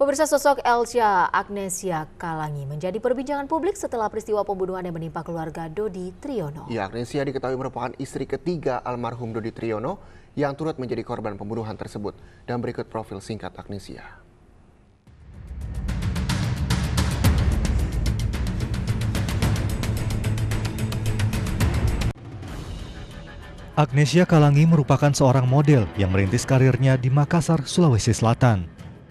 Pemirsa, sosok Elsya Agnesia Kalangi menjadi perbincangan publik setelah peristiwa pembunuhan yang menimpa keluarga Dodi Triyono. Ya, Agnesia diketahui merupakan istri ketiga almarhum Dodi Triyono yang turut menjadi korban pembunuhan tersebut. Dan berikut profil singkat Agnesia. Agnesia Kalangi merupakan seorang model yang merintis karirnya di Makassar, Sulawesi Selatan.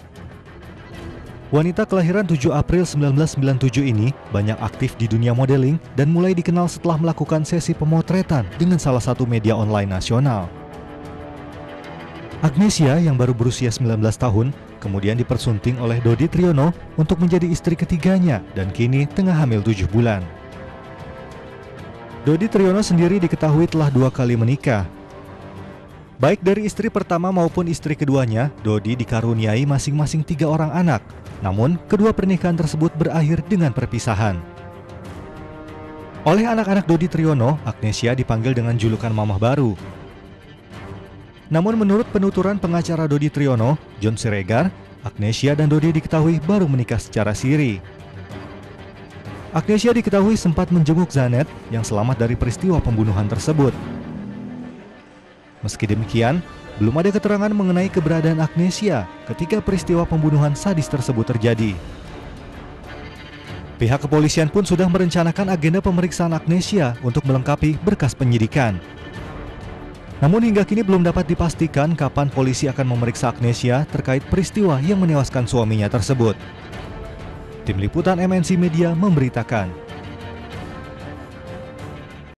Wanita kelahiran 7 April 1997 ini banyak aktif di dunia modeling dan mulai dikenal setelah melakukan sesi pemotretan dengan salah satu media online nasional. Agnesia yang baru berusia 19 tahun kemudian dipersunting oleh Dodi Triyono untuk menjadi istri ketiganya dan kini tengah hamil 7 bulan. Dodi Triyono sendiri diketahui telah 2 kali menikah. Baik dari istri pertama maupun istri keduanya, Dodi dikaruniai masing-masing 3 orang anak. Namun, kedua pernikahan tersebut berakhir dengan perpisahan. Oleh anak-anak Dodi Triyono, Agnesia dipanggil dengan julukan Mamah Baru. Namun menurut penuturan pengacara Dodi Triyono, John Siregar, Agnesia dan Dodi diketahui baru menikah secara siri. Agnesia diketahui sempat menjenguk Zanet yang selamat dari peristiwa pembunuhan tersebut. Meski demikian, belum ada keterangan mengenai keberadaan Agnesia ketika peristiwa pembunuhan sadis tersebut terjadi. Pihak kepolisian pun sudah merencanakan agenda pemeriksaan Agnesia untuk melengkapi berkas penyidikan. Namun hingga kini belum dapat dipastikan kapan polisi akan memeriksa Agnesia terkait peristiwa yang menewaskan suaminya tersebut. Tim Liputan MNC Media memberitakan.